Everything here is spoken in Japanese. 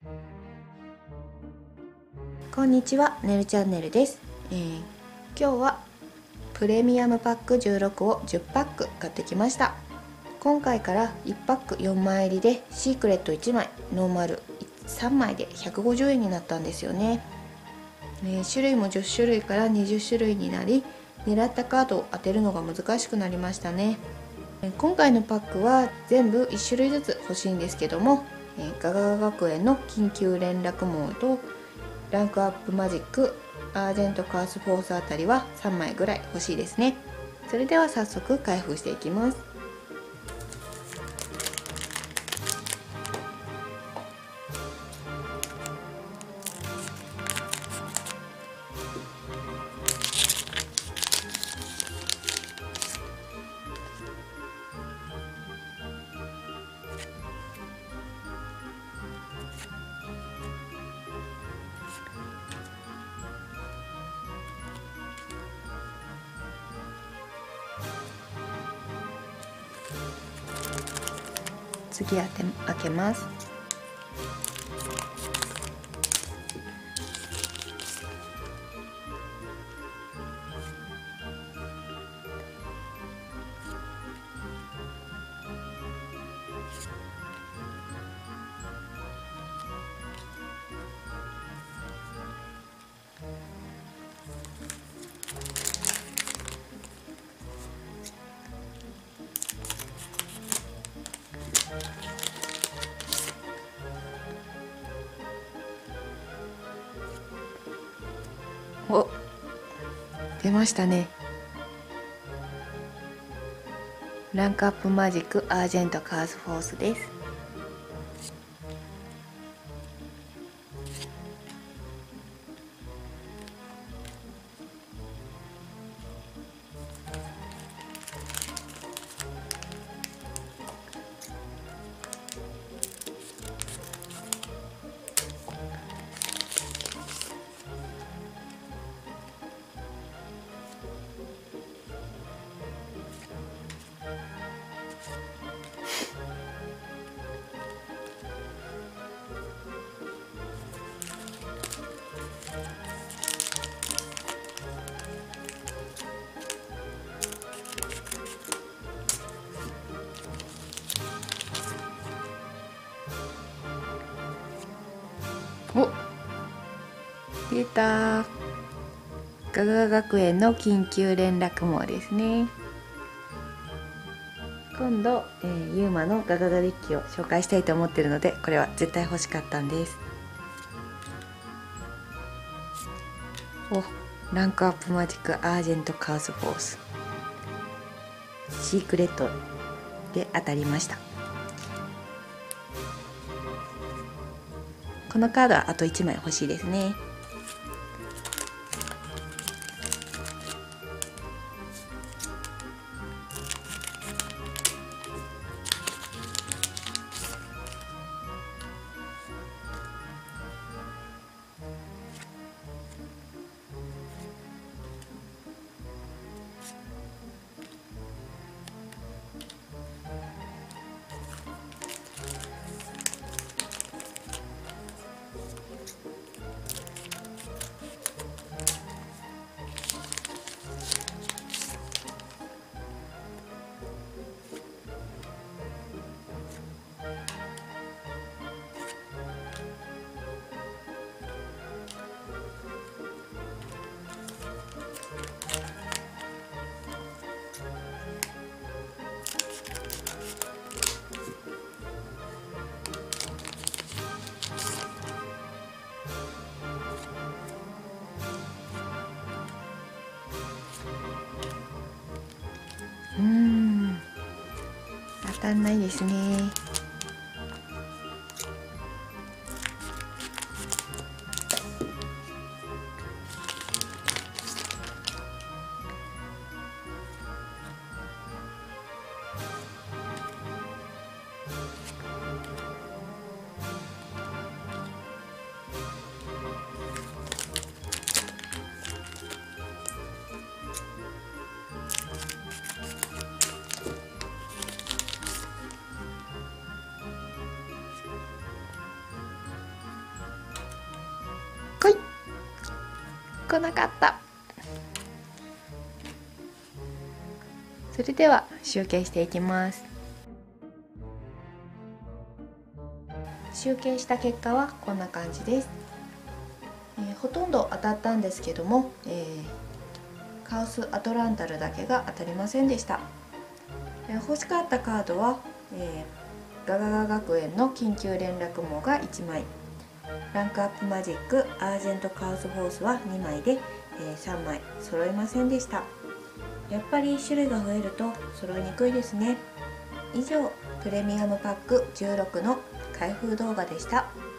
こんにちは、ねるチャンネルです。今日はプレミアムパック16を10パック買ってきました。今回から1パック4枚入りでシークレット1枚、ノーマル3枚で150円になったんですよね。種類も10種類から20種類になり、狙ったカードを当てるのが難しくなりましたね。今回のパックは全部1種類ずつ欲しいんですけども、ガガガ学園の緊急連絡網とランクアップマジック、アージェントカースフォースあたりは3枚ぐらい欲しいですね。それでは早速開封していきます。次開けます。お、出ましたね。ランクアップマジックアージェントカースフォースです。お、出た。ガガ学園の緊急連絡網ですね。今度、ユーマのガガガデッキを紹介したいと思っているので、これは絶対欲しかったんです。お、ランクアップマジックアージェントカースフォースシークレットで当たりました。このカードはあと1枚欲しいですね。当たんないですね。 来い。来なかった。それでは集計していきます。集計した結果はこんな感じです。ほとんど当たったんですけども、カオスアトランタルだけが当たりませんでした。欲しかったカードは、ガガガ学園の緊急連絡網が1枚、ランクアップマジックアージェントカオスフォースは2枚で、3枚揃いませんでした。やっぱり種類が増えると揃いにくいですね。以上、プレミアムパック16の開封動画でした。